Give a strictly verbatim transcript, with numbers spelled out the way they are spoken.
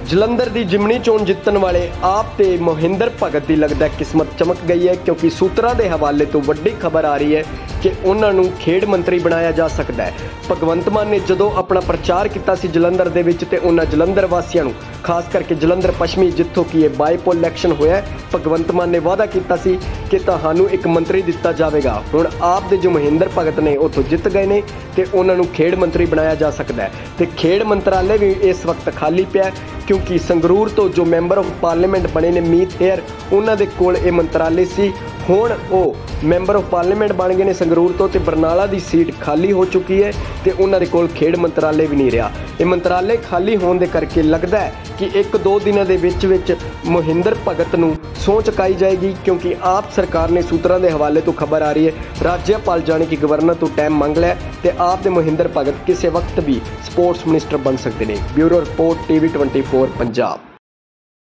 ਜਲੰਧਰ ਦੀ ਜਿਮਨੀ ਚੋਣ ਜਿੱਤਣ ਵਾਲੇ ਆਪ ਤੇ ਮੋਹਿੰਦਰ ਭਗਤ ਦੀ ਲੱਗਦਾ ਕਿਸਮਤ ਚਮਕ ਗਈ ਹੈ, ਕਿਉਂਕਿ ਸੂਤਰਾਂ ਦੇ ਹਵਾਲੇ ਤੋਂ ਵੱਡੀ ਖਬਰ ਆ ਰਹੀ ਹੈ ਕਿ ਉਹਨਾਂ ਨੂੰ ਖੇਡ ਮੰਤਰੀ ਬਣਾਇਆ ਜਾ ਸਕਦਾ ਹੈ। ਭਗਵੰਤ ਮਾਨ ਨੇ ਜਦੋਂ ਆਪਣਾ ਪ੍ਰਚਾਰ ਕੀਤਾ ਸੀ ਜਲੰਧਰ ਦੇ ਵਿੱਚ, ਤੇ ਉਹਨਾਂ ਜਲੰਧਰ ਵਾਸੀਆਂ ਨੂੰ, ਖਾਸ ਕਰਕੇ ਜਲੰਧਰ ਪੱਛਮੀ ਜਿੱਥੋਂ ਕਿ ਇਹ ਬਾਈਪੋਲ ਇਲੈਕਸ਼ਨ ਹੋਇਆ, ਭਗਵੰਤ ਮਾਨ ਨੇ ਵਾਅਦਾ ਕੀਤਾ ਸੀ ਕਿ ਤੁਹਾਨੂੰ ਇੱਕ ਮੰਤਰੀ ਦਿੱਤਾ ਜਾਵੇਗਾ। ਹੁਣ ਆਪ ਦੇ ਜੋ ਮੋਹਿੰਦਰ ਭਗਤ ਨੇ ਉੱਥੋਂ ਜਿੱਤ ਗਏ ਨੇ ਤੇ ਉਹਨਾਂ ਨੂੰ ਖੇਡ ਮੰਤਰੀ ਬਣਾਇਆ ਜਾ ਸਕਦਾ ਹੈ। ਤੇ ਖੇਡ ਮੰਤਰਾਲੇ ਵੀ ਇਸ ਵਕਤ ਖਾਲੀ ਪਿਆ, ਕਿਉਂਕਿ ਸੰਗਰੂਰ ਤੋਂ ਜੋ ਮੈਂਬਰ ਆਫ ਪਾਰਲੀਮੈਂਟ ਬਣੇ ਨੇ ਮੀਤ ਹੇਅਰ, ਉਹਨਾਂ ਦੇ ਕੋਲ ਇਹ ਮੰਤਰਾਲੇ ਸੀ। ਹੁਣ ਉਹ ਮੈਂਬਰ ਆਫ ਪਾਰਲੀਮੈਂਟ ਬਣ ਗਏ ਨੇ ਸੰਗਰੂਰ ਤੋਂ, ਤੇ ਬਰਨਾਲਾ ਦੀ ਸੀਟ ਖਾਲੀ ਹੋ ਚੁੱਕੀ ਹੈ ਤੇ ਉਹਨਾਂ ਦੇ ਕੋਲ ਖੇਡ ਮੰਤਰਾਲੇ ਵੀ ਨਹੀਂ ਰਿਹਾ। ਇਹ ਮੰਤਰਾਲੇ ਖਾਲੀ ਹੋਣ ਦੇ ਕਰਕੇ ਲੱਗਦਾ ਹੈ ਕਿ ਇੱਕ ਦੋ ਦਿਨਾਂ ਦੇ ਵਿੱਚ ਵਿੱਚ ਮੋਹਿੰਦਰ ਭਗਤ ਨੂੰ ਸਹੁੰ ਚੁਕਾਈ ਜਾਏਗੀ, ਕਿਉਂਕਿ ਆਪ ਸਰਕਾਰ ਨੇ ਸੂਤਰਾਂ ਦੇ ਹਵਾਲੇ ਤੋਂ ਖਬਰ ਆ ਰਹੀ ਹੈ ਰਾਜਿਆਪਾਲ ਜਾਣੀ ਕਿ ਗਵਰਨਰ ਤੋਂ ਟਾਈਮ ਮੰਗ ਲਿਆ ਤੇ ਆਪ ਦੇ ਮੋਹਿੰਦਰ ਭਗਤ ਕਿਸੇ ਵਕਤ ਵੀ ਸਪੋਰਟਸ ਮਿਨਿਸਟਰ ਬਣ ਸਕਦੇ ਨੇ। ਬਿਊਰੋ ਰਿਪੋਰਟ ਟੀਵੀ ਚੌਬੀ ਪੰਜਾਬ।